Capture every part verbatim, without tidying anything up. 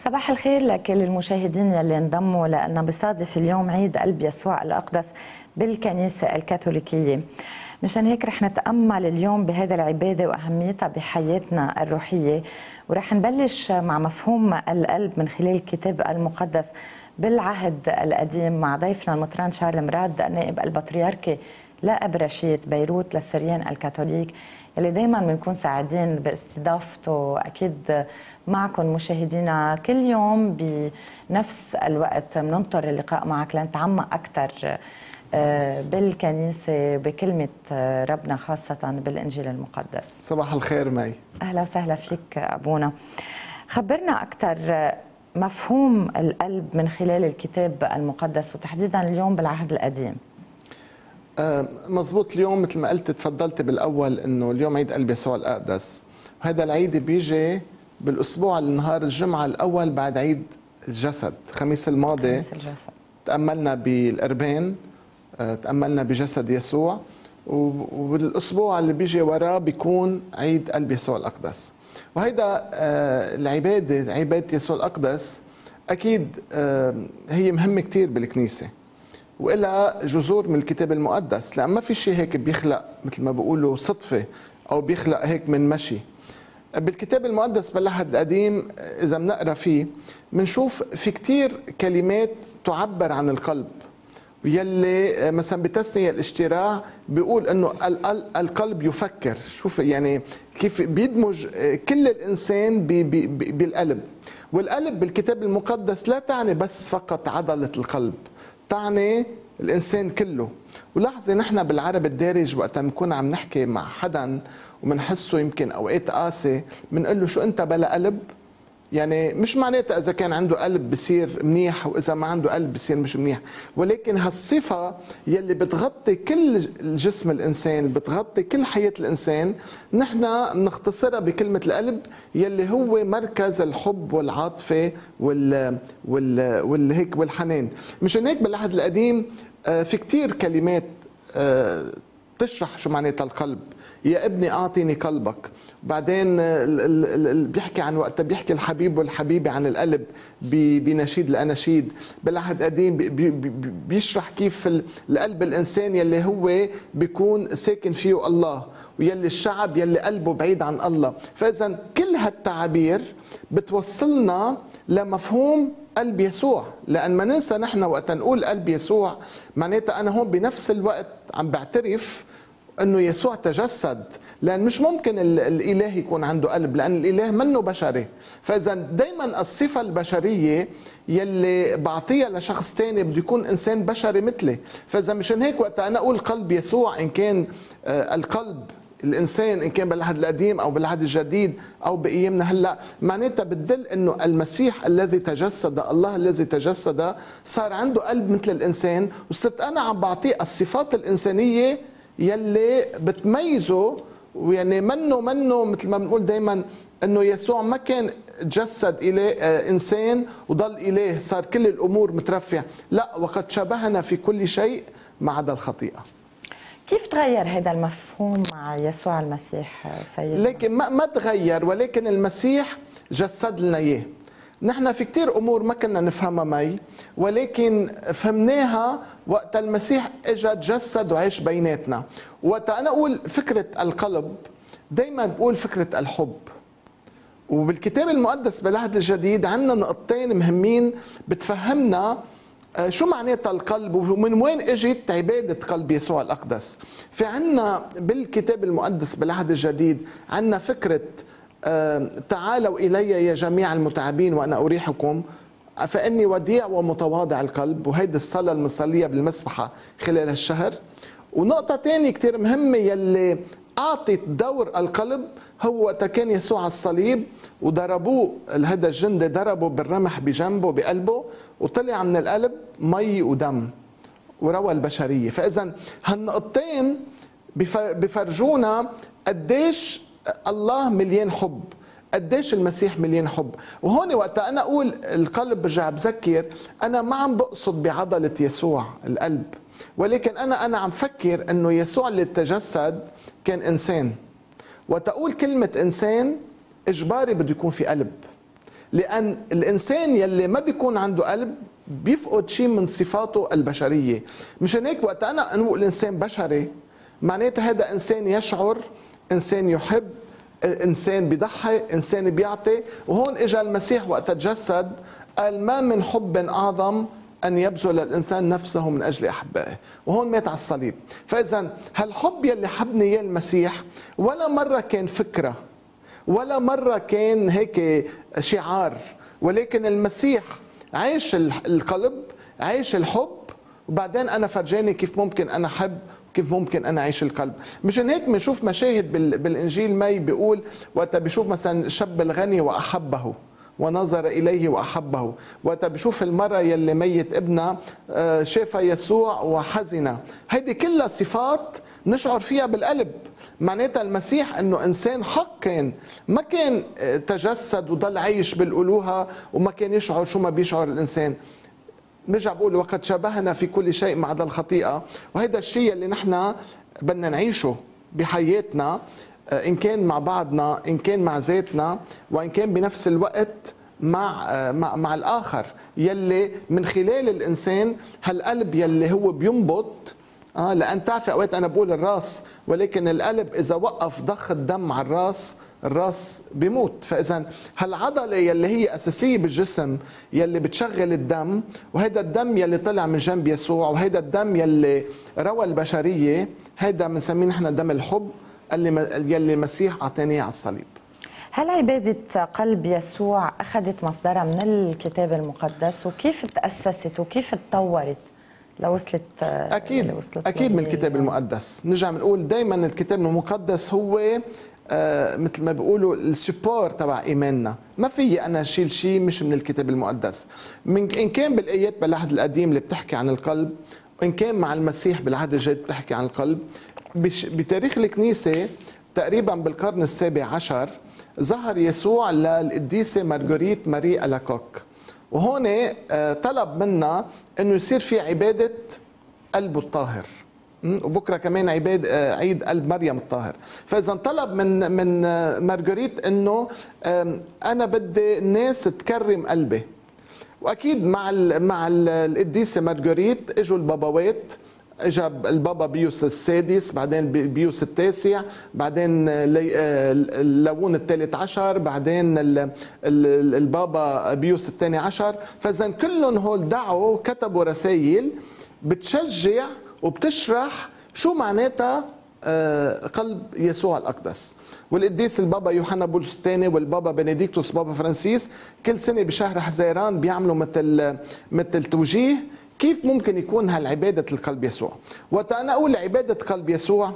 صباح الخير لكل المشاهدين يلي انضموا لنا. بصادف اليوم عيد قلب يسوع الأقدس بالكنيسة الكاثوليكية، مشان هيك رح نتأمل اليوم بهذا العبادة وأهميتها بحياتنا الروحية، ورح نبلش مع مفهوم القلب من خلال الكتاب المقدس بالعهد القديم مع ضيفنا المطران شارل مراد نائب البطريركي لأبرشية بيروت للسريان الكاثوليك، يلي دايما بنكون سعيدين باستضافته. أكيد معكم مشاهدينا كل يوم بنفس الوقت بننطر اللقاء معك لنتعمق أكثر بالكنيسة بكلمة ربنا، خاصة بالإنجيل المقدس. صباح الخير مي. أهلا وسهلا فيك أبونا. خبرنا أكثر مفهوم القلب من خلال الكتاب المقدس وتحديدا اليوم بالعهد القديم. آه مزبوط. اليوم مثل ما قلت تفضلت بالأول أنه اليوم عيد قلب يسوع الأقدس، وهذا العيد بيجي بالأسبوع النهار الجمعة الأول بعد عيد الجسد. الخميس الماضي خميس الجسد تأملنا بالقربان، تأملنا بجسد يسوع، والأسبوع اللي بيجي وراه بيكون عيد قلب يسوع الأقدس. وهيدا العبادة، عبادة يسوع الأقدس، أكيد هي مهمة كتير بالكنيسة وإلها جذور من الكتاب المقدس، لأن ما في شيء هيك بيخلق مثل ما بيقولوا صدفة أو بيخلق هيك من مشي. بالكتاب المقدس بالعهد القديم إذا بنقرأ فيه بنشوف في كتير كلمات تعبر عن القلب، يلي مثلا بتثنية الاشتراع بيقول انه القلب يفكر. شوف يعني كيف بيدمج كل الانسان بالقلب. والقلب بالكتاب المقدس لا تعني بس فقط عضلة القلب، تعني الانسان كله. ولاحظي نحن بالعرب الدارج وقت بنكون عم نحكي مع حدا ومنحسه يمكن اوقات قاسي، بنقول له شو انت بلا قلب؟ يعني مش معناتها إذا كان عنده قلب بصير منيح وإذا ما عنده قلب بصير مش منيح، ولكن هالصفة يلي بتغطي كل الجسم الإنسان، بتغطي كل حياة الإنسان، نحن بنختصرها بكلمة القلب يلي هو مركز الحب والعاطفة وال وال والهيك والحنان. مشان هيك بالعهد القديم في كتير كلمات تشرح شو معناتها القلب. يا ابني أعطيني قلبك. بعدين بيحكي عن وقت بيحكي الحبيب والحبيبة عن القلب بنشيد الأناشيد. بالعهد القديم بيشرح كيف القلب الإنسان يلي هو بيكون ساكن فيه الله، ويلي الشعب يلي قلبه بعيد عن الله. فإذا كل هالتعابير بتوصلنا لمفهوم قلب يسوع، لأن ما ننسى نحن وقت نقول قلب يسوع معناتها أنا هون بنفس الوقت عم بعترف أنه يسوع تجسد، لأن مش ممكن الإله يكون عنده قلب، لأن الإله منه بشري. فإذا دايما الصفة البشرية يلي بعطيها لشخص تاني بده يكون إنسان بشري مثلي. فإذا مشان هيك وقت أنا أقول قلب يسوع، إن كان القلب الإنسان إن كان بالعهد القديم أو بالعهد الجديد أو بأيامنا هلأ، معناتها بتدل أنه المسيح الذي تجسد، الله الذي تجسد، صار عنده قلب مثل الإنسان، وصرت أنا عم بعطيه الصفات الإنسانية يلي بتميزه. ويعني منه منه مثل ما بنقول دايما انه يسوع ما كان تجسد إله انسان وضل اله صار كل الامور مترفعه، لا، وقد شبهنا في كل شيء ما عدا الخطيئه. كيف تغير هذا المفهوم مع يسوع المسيح سيدنا؟ لكن ما ما تغير، ولكن المسيح جسد لنا اياه. نحن في كتير امور ما كنا نفهمها مي، ولكن فهمناها وقت المسيح اجى تجسد وعيش بيناتنا. وقت انا اقول فكره القلب دايما بقول فكره الحب. وبالكتاب المقدس بالعهد الجديد عندنا نقطتين مهمين بتفهمنا شو معناتها القلب ومن وين اجت عباده قلب يسوع الاقدس. في عندنا بالكتاب المقدس بالعهد الجديد عندنا فكره تعالوا إلي يا جميع المتعبين وأنا أريحكم فإني وديع ومتواضع القلب، وهيدي الصلاة المصلية بالمسبحة خلال الشهر. ونقطة تانية كتير مهمة يلي أعطت دور القلب هو وقت كان يسوع على الصليب وضربوه، هذا الجندي ضربه بالرمح بجنبه بقلبه وطلع من القلب مي ودم وروى البشرية. فإذا هالنقطتين بفرجونا قديش الله مليان حب، قديش المسيح مليان حب. وهون وقت أنا أقول القلب برجع بذكر، أنا ما عم بقصد بعضلة يسوع القلب، ولكن أنا أنا عم فكر أنه يسوع اللي تجسد كان إنسان. وتقول كلمة إنسان إجباري بده يكون في قلب، لأن الإنسان يلي ما بيكون عنده قلب بيفقد شيء من صفاته البشرية. مشان هيك وقت أنا نقول إنسان بشري معناتها هذا إنسان يشعر، إنسان يحب، إنسان بيضحي، إنسان بيعطي. وهون إجا المسيح وقت تجسد قال ما من حب أعظم أن يبذل الإنسان نفسه من أجل أحبائه، وهون مات على الصليب. فإذا هالحب يلي حبني إياه المسيح ولا مرة كان فكرة ولا مرة كان هيك شعار، ولكن المسيح عايش القلب، عايش الحب، وبعدين أنا فرجاني كيف ممكن أنا أحب كيف ممكن انا اعيش القلب. مشان هيك بنشوف مشاهد بالانجيل ماي بيقول وقت بيشوف مثلا الشاب الغني واحبه ونظر اليه واحبه، وقت بيشوف المراه يلي ميت ابنها شاف يسوع وحزن. هيدي كلها صفات نشعر فيها بالقلب. معناتها المسيح انه انسان حق، كان ما كان تجسد وضل عايش بالالوهه وما كان يشعر شو ما بيشعر الانسان. برجع بقول وقد شبهنا في كل شيء ما عدا الخطيئه، وهذا الشيء اللي نحن بدنا نعيشه بحياتنا، ان كان مع بعضنا، ان كان مع ذاتنا، وان كان بنفس الوقت مع مع, مع الاخر، يلي من خلال الانسان هالقلب يلي هو بينبض. اه لان تعرفي اوقات انا بقول الراس، ولكن القلب اذا وقف ضخ الدم على الراس الراس بيموت. فاذا هالعضله يلي هي اساسيه بالجسم يلي بتشغل الدم، وهيدا الدم يلي طلع من جنب يسوع، وهيدا الدم يلي روى البشريه، هيدا بنسميه نحن دم الحب اللي يلي المسيح اعطانيه على الصليب. هل عباده قلب يسوع اخذت مصدرها من الكتاب المقدس، وكيف تاسست وكيف تطورت لوصلت؟ اكيد وصلت اكيد من الكتاب المقدس. نرجع بنقول دائما الكتاب المقدس هو آه مثل ما بيقولوا السبور تبع ايماننا. ما في انا اشيل شيء مش من الكتاب المقدس، من ان كان بالايات بالعهد القديم اللي بتحكي عن القلب، وان كان مع المسيح بالعهد الجديد بتحكي عن القلب. بتاريخ الكنيسه تقريبا بالقرن السابع عشر ظهر يسوع للقديسه مارغوريت ماري ألاكوك، وهون آه طلب منا انه يصير في عباده قلبه الطاهر، وبكره كمان عباد عيد قلب مريم الطاهر. فاذا طلب من من مارغوريت انه انا بدي الناس تكرم قلبي. واكيد مع ال مع القديسه مارغوريت اجوا البابوات، اجى البابا بيوس السادس، بعدين بيوس التاسع، بعدين لاوون الثالث عشر، بعدين البابا بيوس الثاني عشر. فاذا كلهم هول دعوا كتبوا رسائل بتشجع وبتشرح شو معناتها قلب يسوع الأقدس. والقديس البابا يوحنا بولس الثاني والبابا بنديكتوس بابا فرانسيس كل سنة بشهر حزيران بيعملوا مثل مثل توجيه كيف ممكن يكون هالعبادة القلب يسوع. وقت أنا أقول عبادة قلب يسوع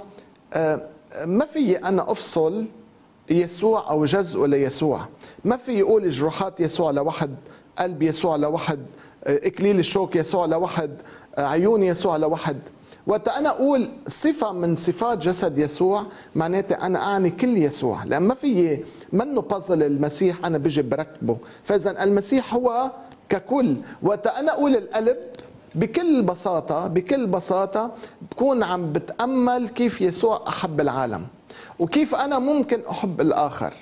ما في أنا أفصل يسوع أو جزء ليسوع، ما في يقول جروحات يسوع لوحد، قلب يسوع لوحد، إكليل الشوك يسوع لوحد، عيون يسوع لوحد. وقت أنا أقول صفة من صفات جسد يسوع معناتها أنا أعني كل يسوع، لأن ما في منه بازل المسيح أنا بيجي بركبه. فإذا المسيح هو ككل. وقت أنا أقول القلب بكل بساطة بكل بساطة بكون عم بتأمل كيف يسوع أحب العالم وكيف أنا ممكن أحب الآخر.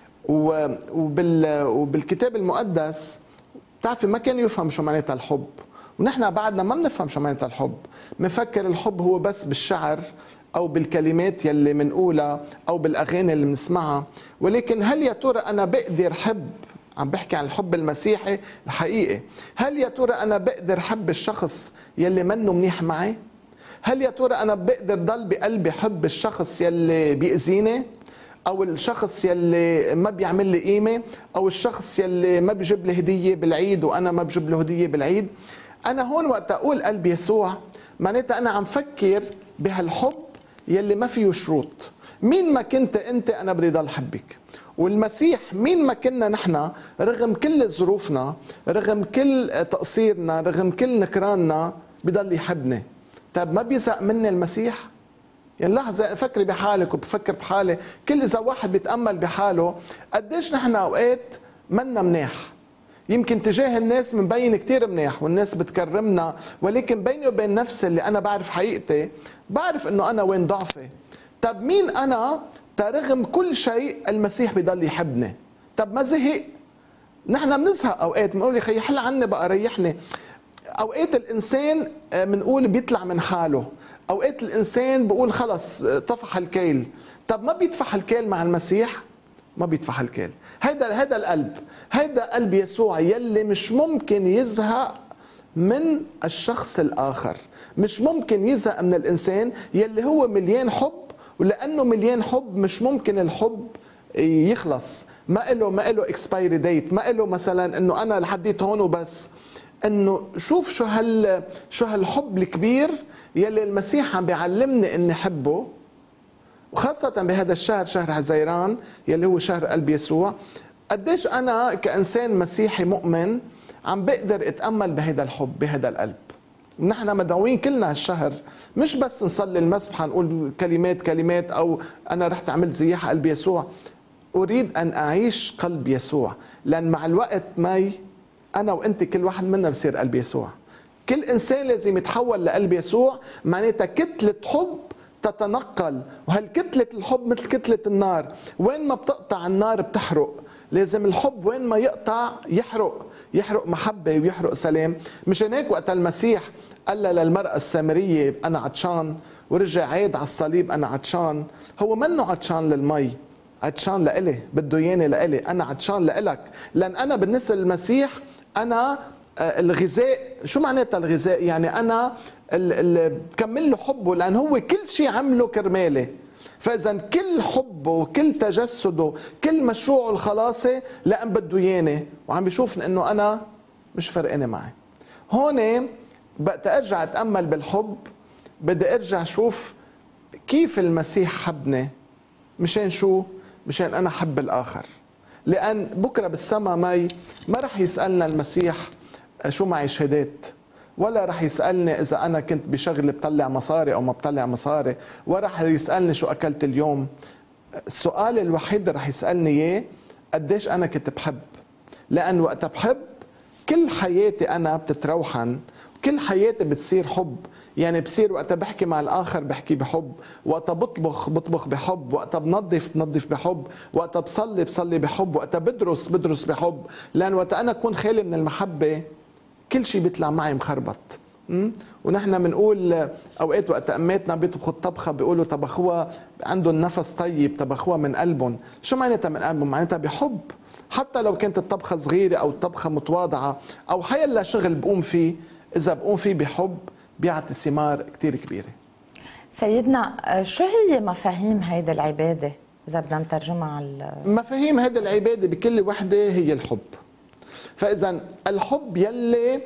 وبالكتاب المقدس بتعرفي ما كان يفهم شو معناتها الحب، ونحن بعدنا ما بنفهم شو معناتها الحب. بنفكر الحب هو بس بالشعر او بالكلمات يلي منقولها او بالاغاني اللي بنسمعها. ولكن هل يا ترى انا بقدر حب، عم بحكي عن الحب المسيحي الحقيقي، هل يا ترى انا بقدر حب الشخص يلي منه منيح معي؟ هل يا ترى انا بقدر ضل بقلبي حب الشخص يلي بيأذيني، او الشخص يلي ما بيعمل لي قيمه، او الشخص يلي ما بيجيب لي هديه بالعيد وانا ما بجيب له هديه بالعيد؟ انا هون وقت اقول قلب يسوع معناتها انا عم فكر بهالحب يلي ما فيه شروط. مين ما كنت انت انا بدي ضل حبك. والمسيح مين ما كنا نحن رغم كل ظروفنا، رغم كل تقصيرنا، رغم كل نكراننا بضل يحبني. طيب ما بيزهق مني المسيح؟ يعني لحظة فكري بحالك وبفكر بحالي، كل إذا واحد بيتأمل بحاله قديش نحن أوقات منا مناح. يمكن تجاه الناس منبين كتير مناح والناس بتكرمنا، ولكن بيني وبين نفسي اللي أنا بعرف حقيقتي بعرف إنه أنا وين ضعفي. طب مين أنا ترغم كل شيء المسيح بيضل يحبني؟ طب ما زهق؟ نحن بنزهق اوقات، بنقول يا خيي حل عني بقى ريحني. اوقات الانسان بنقول بيطلع من حاله، اوقات الانسان بقول خلص طفح الكيل. طب ما بيطفح الكيل مع المسيح؟ ما بيطفح الكيل. هيدا هيدا القلب، هيدا قلب يسوع يلي مش ممكن يزهق من الشخص الاخر، مش ممكن يزهق من الانسان يلي هو مليان حب، ولانه مليان حب مش ممكن الحب يخلص، ما له ما له اكسبايري ديت، ما له مثلا انه انا لحديت هون وبس. انه شوف شو هال شو هالحب الكبير يلي المسيح عم بيعلمني اني احبه، وخاصة بهذا الشهر، شهر حزيران يلي هو شهر قلب يسوع. قديش انا كانسان مسيحي مؤمن عم بقدر اتامل بهذا الحب، بهذا القلب. ونحن مدعوين كلنا هالشهر مش بس نصلي المسبحة نقول كلمات كلمات او انا رحت عملت زياحة قلب يسوع. اريد ان اعيش قلب يسوع، لان مع الوقت ماي انا وانت كل واحد منا بصير قلب يسوع. كل انسان لازم يتحول لقلب يسوع، معناتها كتلة حب تتنقل، وهالكتلة الحب مثل كتلة النار، وين ما بتقطع النار بتحرق. لازم الحب وين ما يقطع يحرق، يحرق محبة ويحرق سلام. مشان هيك وقت المسيح قال للمرأة السامرية أنا عطشان، ورجع عيد على الصليب أنا عطشان، هو منه عطشان للمي، عطشان لإلي، بده ياني لإلي، أنا عطشان لإلك. لأن أنا بالنسبة للمسيح أنا الغذاء. شو معناتها الغذاء؟ يعني أنا اللي بكمل له حبه، لأن هو كل شيء عمله كرمالي. فإذا كل حبه وكل تجسده كل مشروعه الخلاصي لأن بده ياني، وعم بيشوف إنه أنا مش فرقانة معي. هون بقى أرجع أتأمل بالحب، بدي أرجع أشوف كيف المسيح حبني. مشان شو؟ مشان أنا حب الآخر. لأن بكرة بالسما ماي ما رح يسألنا المسيح شو معي شهادات، ولا رح يسألني إذا أنا كنت بشغل بطلع مصاري أو ما بطلع مصاري، ولا رح يسألني شو أكلت اليوم. السؤال الوحيد رح يسألني إياه قديش أنا كنت بحب. لأن وقت بحب كل حياتي أنا بتتروحن، كل حياتي بتصير حب. يعني بصير وقت بحكي مع الآخر بحكي بحب، وقت بطبخ بطبخ بحب، وقت بنظف بنظف بحب، وقت بصلي بصلي بحب، وقت بدرس بدرس بحب. لأن وقت أنا أكون خالي من المحبة كل شيء بيطلع معي مخربط. ونحن بنقول اوقات وقت اماتنا بيطبخوا الطبخه بيقولوا طبخوها عندهم نفس طيب، طبخوها من قلبهم. شو معناتها من قلبهم؟ معناتها بحب. حتى لو كانت الطبخه صغيره او الطبخه متواضعه او حيلا شغل بقوم فيه، اذا بقوم فيه بحب بيعطي ثمار كثير كبيره. سيدنا شو هي مفاهيم هيدي العباده اذا بدنا نترجمها على مفاهيم هيدي العباده بكل وحده هي الحب. فاذا الحب يلي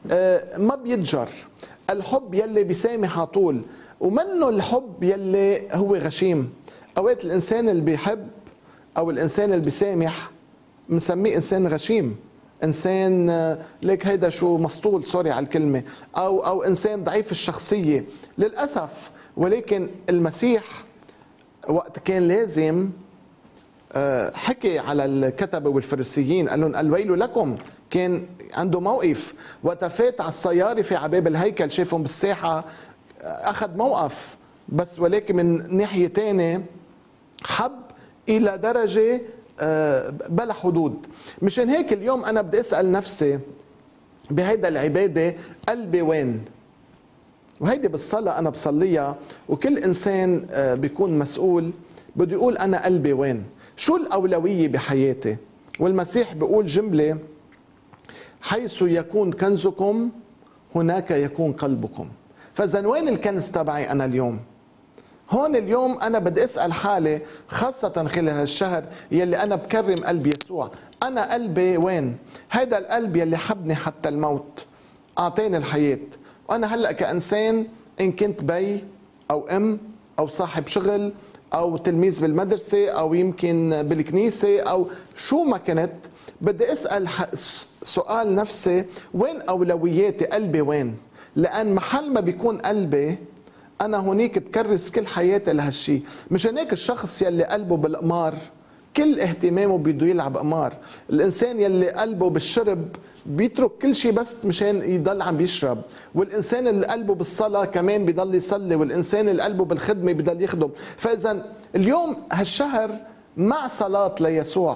ما بيتجر، الحب يلي بيسامح على طول، ومنه الحب يلي هو غشيم. اوقات الانسان اللي بيحب او الانسان اللي بيسامح بنسميه انسان غشيم، انسان ليك هيدا شو مسطول، سوري على الكلمه، او او انسان ضعيف الشخصيه للاسف. ولكن المسيح وقت كان لازم حكي على الكتبه والفريسيين قال لهم الويل لكم، كان عنده موقف. وقت فات على السيارة في عباب الهيكل شافهم بالساحة أخذ موقف، بس ولكن من ناحية تانية حب إلى درجة بلا حدود. مشان هيك اليوم أنا بدي أسأل نفسي بهيدا العبادة قلبي وين؟ وهيدي بالصلاة أنا بصليها، وكل إنسان بيكون مسؤول بده يقول أنا قلبي وين؟ شو الأولوية بحياتي؟ والمسيح بيقول جملة حيث يكون كنزكم هناك يكون قلبكم. فإذا وين الكنز تبعي أنا اليوم؟ هون اليوم أنا بدي أسأل حالي، خاصة خلال هالشهر يلي أنا بكرم قلب يسوع، أنا قلبي وين؟ هيدا القلب يلي حبني حتى الموت، أعطاني الحياة. وأنا هلأ كإنسان إن كنت بي أو أم أو صاحب شغل أو تلميذ بالمدرسة أو يمكن بالكنيسة أو شو ما كنت، بدي أسأل سؤال نفسي وين أولوياتي؟ قلبي وين؟ لأن محل ما بيكون قلبي أنا هونيك بكرس كل حياتي لهالشي. مشان هيك الشخص يلي قلبه بالقمار كل اهتمامه بده يلعب قمار. الإنسان يلي قلبه بالشرب بيترك كل شيء بس مشان يضل عم بيشرب. والإنسان اللي قلبه بالصلاة كمان بيضل يصلي. والإنسان اللي قلبه بالخدمة بيضل يخدم. فإذا اليوم هالشهر مع صلاة ليسوع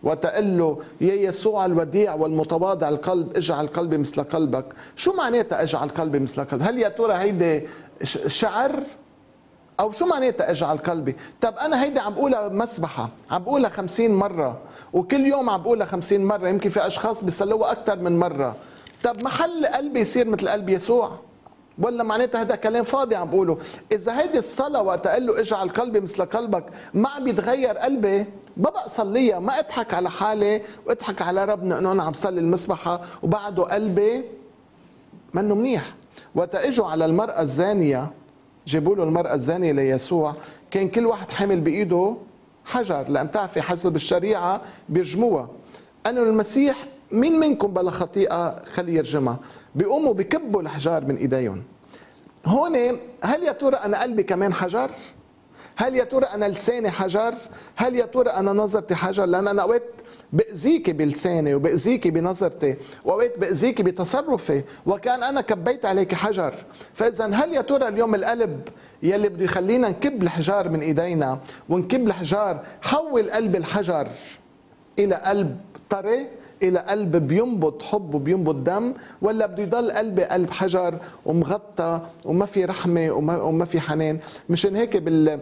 وتقول له يا يسوع الوديع والمتواضع القلب اجعل قلبي مثل قلبك، شو معناتها اجعل قلبي مثل قلبك؟ هل يا ترى هيدي شعر او شو معناتها اجعل قلبي؟ طب انا هيدي عم بقولها مسبحه، عم بقولها خمسين مره، وكل يوم عم بقولها خمسين مره، يمكن في اشخاص بيصلوها اكثر من مره. طب محل قلبي يصير مثل قلب يسوع؟ ولا معناتها هذا كلام فاضي عم بقوله؟ اذا هيدي الصلاه وقت قال له اجعل قلبي مثل قلبك ما عم بيتغير قلبي، ما بقى صليها، ما اضحك على حالي واضحك على ربنا انه انا عم صلي المسبحه وبعده قلبي منه منيح. وقت اجوا على المراه الزانيه، جابوا له المراه الزانيه ليسوع، كان كل واحد حامل بايده حجر، لان تعرفي حسب الشريعه بيرجموها. انه المسيح مين منكم بلا خطيئه خلي يرجمها، بيقوموا بكبوا الحجار من ايديهم. هون هل يا ترى انا قلبي كمان حجر؟ هل يا ترى انا لساني حجر؟ هل يا ترى انا نظرتي حجر؟ لان انا اوقات باذيكي بلساني وباذيكي بنظرتي واوقات باذيكي بتصرفي وكان انا كبيت عليك حجر. فاذا هل يا ترى اليوم القلب يلي بده يخلينا نكب الحجار من ايدينا ونكب الحجار، حول قلب الحجر الى قلب طري، الى قلب بينبض حب وبينبض دم، ولا بده يضل قلبي قلب حجر ومغطى وما في رحمه وما, وما في حنان؟ مشان هيك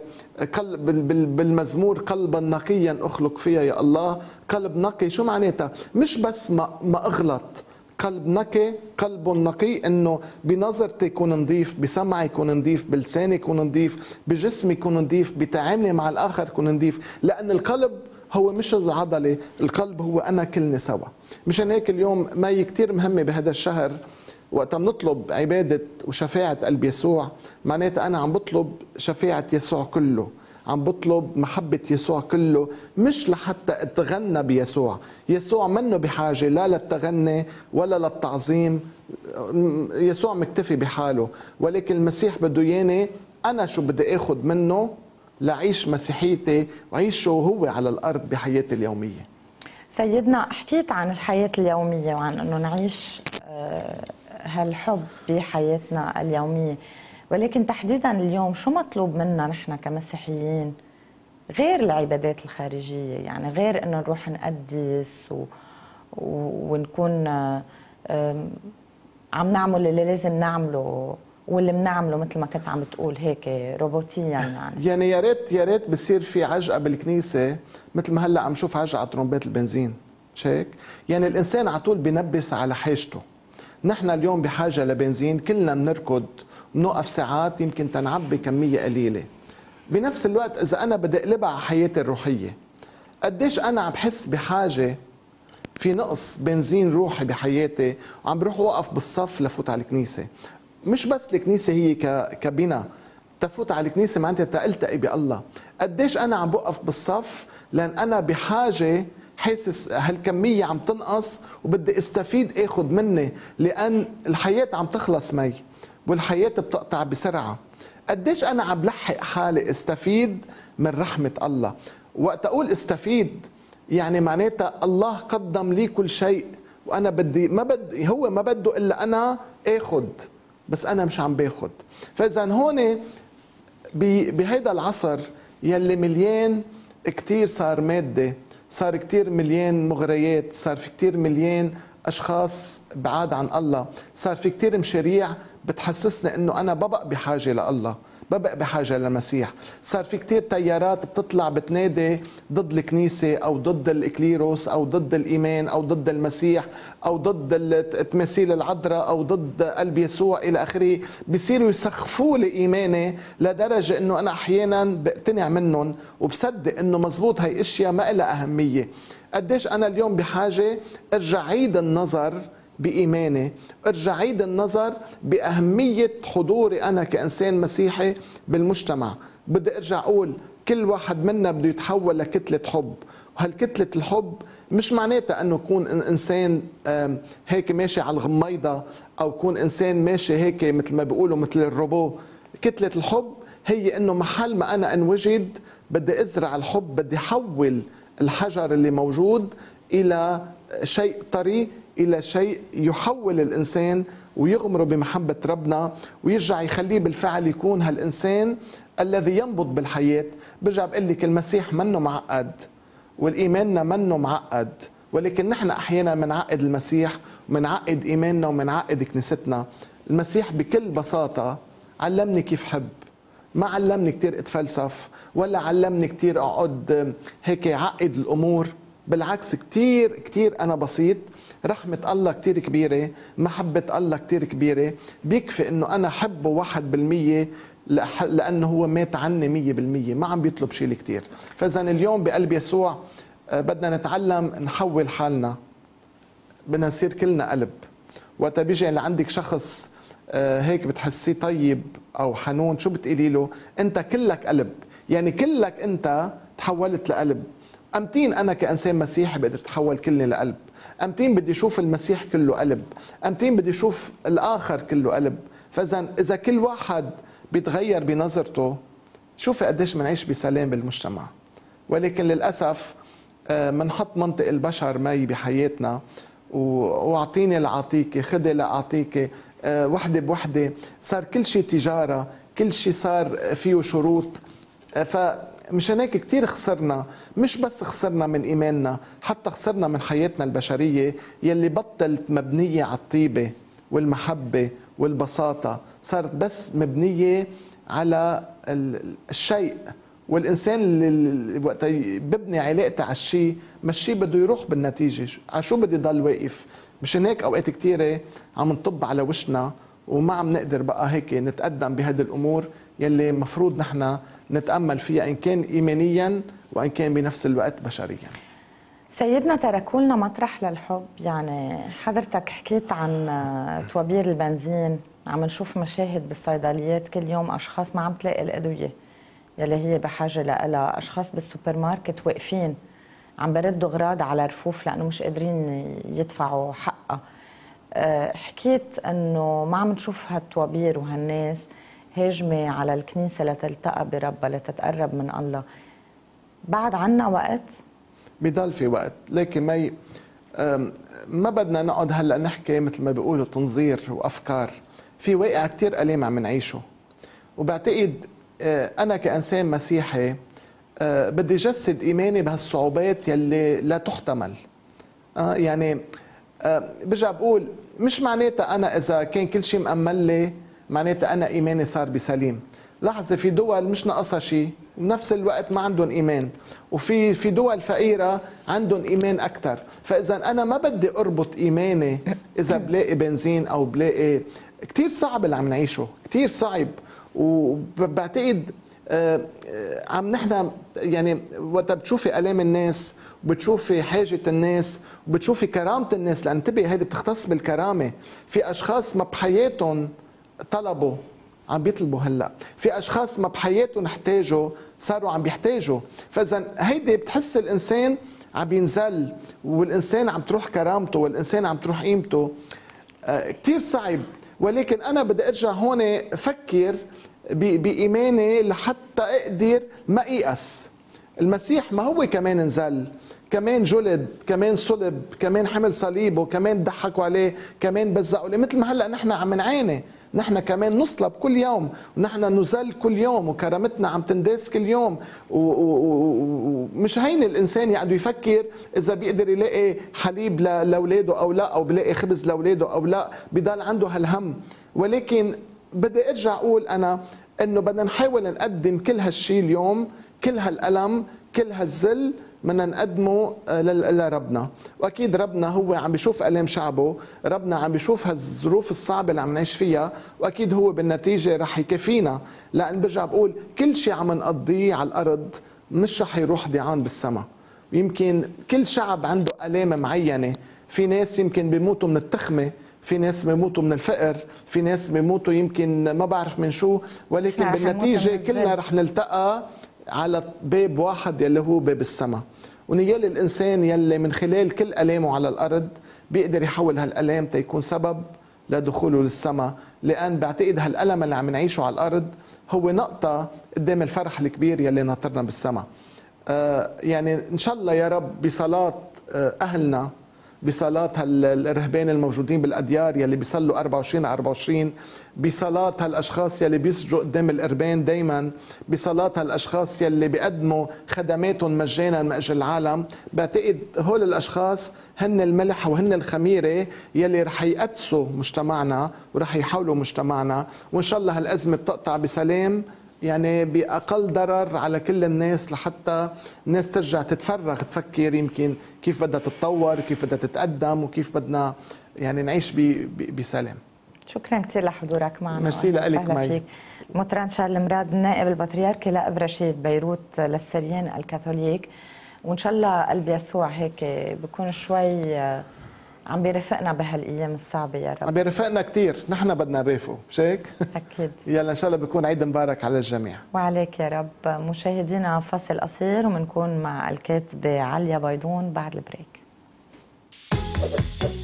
بالمزمور قلبا نقيا اخلق فيها يا الله. قلب نقي شو معناتها؟ مش بس ما, ما اغلط، قلب نقي، قلب نقي انه بنظرتي يكون نظيف، بسمعي يكون نظيف، بلساني يكون نظيف، بجسمي يكون نظيف، بتعاملي مع الاخر يكون نظيف. لان القلب هو مش العضله، القلب هو انا كلنا سوا. مشان هيك اليوم مي كثير مهمه بهذا الشهر، وقت بنطلب عباده وشفاعه قلب يسوع، معناتها انا عم بطلب شفاعه يسوع كله، عم بطلب محبة يسوع كله، مش لحتى اتغنى بيسوع. يسوع منه بحاجة لا للتغني ولا للتعظيم، يسوع مكتفي بحاله، ولكن المسيح بده ياني أنا شو بدي أخذ منه لعيش مسيحيتي وعيشه هو على الأرض بحياتي اليومية. سيدنا، حكيت عن الحياة اليومية وعن أنه نعيش هالحب بحياتنا اليومية، ولكن تحديدا اليوم شو مطلوب منا نحن كمسيحيين غير العبادات الخارجية؟ يعني غير انه نروح نقدس و... ونكون عم نعمل اللي لازم نعمله واللي بنعمله مثل ما كنت عم تقول هيك روبوتيا. يعني يعني يا ريت يا ريت بصير في عجقه بالكنيسه مثل ما هلا عم شوف عجقه على طرمبات البنزين، مش هيك؟ يعني الانسان على طول بينبس على حاجته. نحن اليوم بحاجه لبنزين، كلنا بنركض بنوقف ساعات يمكن تنعبي كمية قليلة. بنفس الوقت إذا أنا بدي أقلبها على حياتي الروحية، قديش أنا عم بحس بحاجة في نقص بنزين روحي بحياتي، وعم بروح وقف بالصف لفوت على الكنيسة. مش بس الكنيسة هي كبناء، تفوت على الكنيسة معناتها تلتقي بالله. قديش أنا عم بوقف بالصف لأن أنا بحاجة، حاسس هالكمية عم تنقص وبدي استفيد اخذ مني، لأن الحياة عم تخلص مي والحياة بتقطع بسرعة. قديش أنا عم بلحق حالي استفيد من رحمة الله. وقت أقول استفيد يعني معناتها الله قدم لي كل شيء، وأنا بدي ما بدي، هو ما بده إلا أنا آخذ، بس أنا مش عم باخذ. فإذا هون بهيدا العصر يلي مليان كتير صار مادة، صار كتير مليان مغريات، صار في كتير مليان أشخاص بعاد عن الله، صار في كتير مشاريع بتحسسني انه انا ببقى بحاجه لله، ببقى بحاجه للمسيح. صار في كتير تيارات بتطلع بتنادي ضد الكنيسه او ضد الاكليروس او ضد الايمان او ضد المسيح او ضد التماثيل العذراء او ضد قلب يسوع الى اخره. بيصيروا يسخفوا لي ايماني لدرجه انه انا احيانا بقتنع منهم وبصدق انه مزبوط هي اشياء ما لها اهميه. قديش انا اليوم بحاجه ارجع عيد النظر بإيماني، ارجع عيد النظر بأهمية حضوري أنا كإنسان مسيحي بالمجتمع. بدي ارجع أقول كل واحد منا بده يتحول لكتلة حب، وهالكتلة الحب مش معناتها أنه يكون إنسان هيك ماشي على الغميضة أو يكون إنسان ماشي هيك مثل ما بيقولوا مثل الروبو. كتلة الحب هي أنه محل ما أنا أنوجد بدي أزرع الحب، بدي حول الحجر اللي موجود إلى شيء طري، إلى شيء يحول الإنسان ويغمره بمحبة ربنا ويرجع يخليه بالفعل يكون هالإنسان الذي ينبض بالحياة. برجع بقول لك المسيح منه معقد والإيماننا منه معقد، ولكن نحن أحيانا منعقد المسيح ومنعقد إيماننا ومنعقد كنيستنا. المسيح بكل بساطة علمني كيف حب، ما علمني كتير اتفلسف ولا علمني كتير أقعد هيك عقد الأمور. بالعكس، كتير كتير أنا بسيط، رحمة الله كتير كبيرة، محبة الله كتير كبيرة، بيكفي أنه أنا حبه واحد بالمية لأنه هو مات عني مية بالمية، ما عم بيطلب شيء كتير. فإذا اليوم بقلب يسوع بدنا نتعلم نحول حالنا، بدنا نصير كلنا قلب. وقت بيجي لعندك شخص هيك بتحسيه طيب أو حنون، شو بتقولي له؟ أنت كلك قلب، يعني كلك أنت تحولت لقلب. أمتين أنا كإنسان مسيحي بدي أتحول كلني لقلب، أمتين بدي أشوف المسيح كله قلب، أمتين بدي أشوف الآخر كله قلب. فإذا إذا كل واحد بيتغير بنظرته، شوفي قديش منعيش بسلام بالمجتمع. ولكن للأسف منحط منطق البشر مي بحياتنا، واعطيني لأعطيكي، خدي لأعطيكي، وحدة بوحدة، صار كل شيء تجارة، كل شيء صار فيه شروط. فمشان هيك كتير خسرنا، مش بس خسرنا من إيماننا، حتى خسرنا من حياتنا البشرية يلي بطلت مبنية على الطيبة والمحبة والبساطة، صارت بس مبنية على الشيء. والإنسان اللي وقت ببني علاقته على الشيء، ما الشيء بده يروح بالنتيجة، على شو بدي ضل واقف؟ مشان هيك أوقات كتيرة عم نطب على وشنا وما عم نقدر بقى هيك نتقدم بهذه الأمور يلي مفروض نحن نتأمل فيها، إن كان إيمانيا وإن كان بنفس الوقت بشريا. سيدنا تركولنا مطرح للحب، يعني حضرتك حكيت عن توابير البنزين، عم نشوف مشاهد بالصيدليات كل يوم، أشخاص ما عم تلاقي الأدوية يلي هي بحاجة لها، أشخاص بالسوبر ماركت واقفين عم بردوا أغراض على رفوف لأنه مش قادرين يدفعوا حقها. حكيت أنه ما عم نشوف هالتوابير وهالناس هاجمة على الكنيسة لتلتقى بربها، لتتقرب من الله. بعد عنا وقت؟ بضل في وقت، لكن ما ي... ما بدنا نقعد هلا نحكي مثل ما بيقولوا تنظير وافكار. في واقع كتير أليم عم نعيشه، وبعتقد انا كانسان مسيحي بدي جسد ايماني بهالصعوبات يلي لا تحتمل. يعني برجع بقول مش معناتها انا اذا كان كل شيء مأمن لي معناتها انا ايماني صار بسليم. لحظه، في دول مش ناقصها شيء وبنفس الوقت ما عندهم ايمان، وفي في دول فقيره عندهم ايمان اكثر. فاذا انا ما بدي اربط ايماني اذا بلاقي بنزين او بلاقي. كثير صعب اللي عم نعيشه، كثير صعب. وبعتقد عم نحن يعني وقت بتشوفي الام الناس وبتشوفي حاجه الناس وبتشوفي كرامه الناس، لان انتبهي هيدي بتختص بالكرامه. في اشخاص ما بحياتهم طلبوا عم بيطلبوا هلا، في اشخاص ما بحياتهم احتاجوا صاروا عم بيحتاجوا. فاذا هيدي بتحس الانسان عم ينزل، والانسان عم تروح كرامته، والانسان عم تروح قيمته. آه كثير صعب. ولكن انا بدي ارجع هون افكر بإيماني لحتى أقدر ما أيأس. المسيح ما هو كمان نزل، كمان جلد، كمان صلب، كمان حمل صليبه، كمان ضحكوا عليه، كمان بزقوا عليه. مثل ما هلا نحن عم نعاني، نحن كمان نصلب كل يوم، ونحن نزل كل يوم، وكرامتنا عم تنداس كل يوم. ومش هين الانسان يقعد يفكر اذا بيقدر يلاقي حليب لاولاده او لا، او بيلاقي خبز لاولاده او لا، بضل عنده هالهم. ولكن بدي ارجع اقول انا انه بدنا نحاول نقدم كل هالشيء اليوم، كل هالألم، كل هالذل بدنا نقدمه لربنا. واكيد ربنا هو عم بيشوف الام شعبه، ربنا عم بيشوف هالظروف الصعبه اللي عم نعيش فيها، واكيد هو بالنتيجه رح يكفينا. لان برجع بقول كل شيء عم نقضيه على الارض مش رح يروح ضيعان بالسما. يمكن كل شعب عنده الام معينه، في ناس يمكن بيموتوا من التخمه، في ناس بيموتوا من الفقر، في ناس بيموتوا يمكن ما بعرف من شو، ولكن بالنتيجة كلنا رح نلتقى على باب واحد يلي هو باب السماء. ونيال الإنسان يلي من خلال كل ألامه على الأرض بيقدر يحول هالألام تيكون سبب لدخوله للسماء. لأن بعتقد هالألم اللي عم نعيشه على الأرض هو نقطة قدام الفرح الكبير يلي ناطرنا بالسماء. آه يعني إن شاء الله يا رب بصلاة آه أهلنا بصلاة الرهبان الموجودين بالأديار يلي بيصلوا أربعة وعشرين على أربعة وعشرين، بصلاة هالأشخاص يلي بيسجوا قدام القربان دايما، بصلاة هالأشخاص يلي بيقدموا خدماتهم مجانا من أجل العالم. بعتقد هول الأشخاص هن الملح وهن الخميرة يلي رح يقدسوا مجتمعنا ورح يحولوا مجتمعنا، وإن شاء الله هالأزمة بتقطع بسلام، يعني بأقل ضرر على كل الناس، لحتى الناس ترجع تتفرغ تفكر يمكن كيف بدها تتطور، كيف بدها تتقدم، وكيف بدنا يعني نعيش بسلام. شكرا كثير لحضورك معنا. ميرسي لك مي. مطران شارل مراد النائب البطريركي لائب رشيد بيروت للسريان الكاثوليك، وان شاء الله قلب يسوع هيك بكون شوي عم بيرافقنا بهالايام الصعبه يا رب. عم بيرافقنا كثير، نحن بدنا نرافقه، مش هيك؟ اكيد. يلا ان شاء الله بيكون عيد مبارك على الجميع. وعليك يا رب. مشاهدينا فاصل قصير وبنكون مع الكاتبه عليا بيضون بعد البريك.